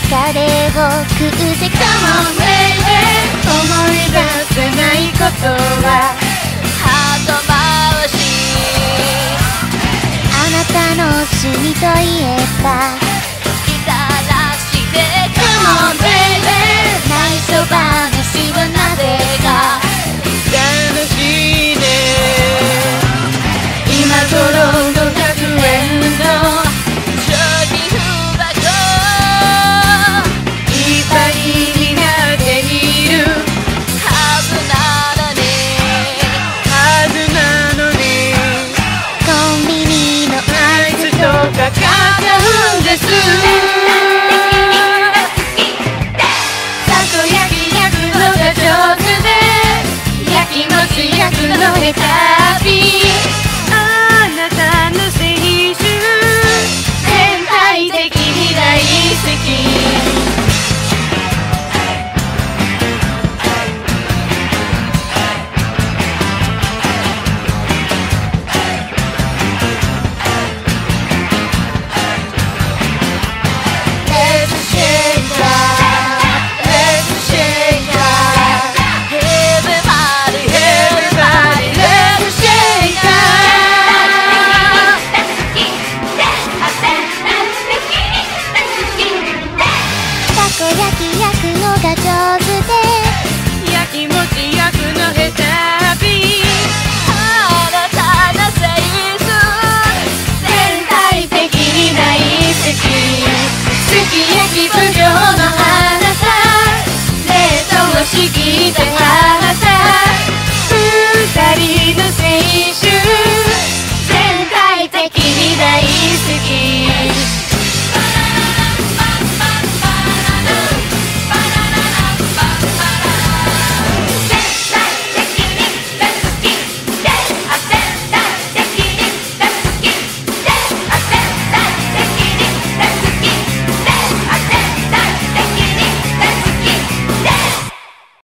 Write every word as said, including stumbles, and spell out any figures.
疲れを食うぜ Come on baby 思い出せないことはハート回しあなたの趣味といえばギターらして Come on baby 内緒話はなぜか楽しいね今頃ごひゃくえんの賞金箱いっぱいになっているはずなのにはずなのにコンビニのアイスとか買っちゃうんですたこ焼き焼くのが上手で焼きもち焼くの下手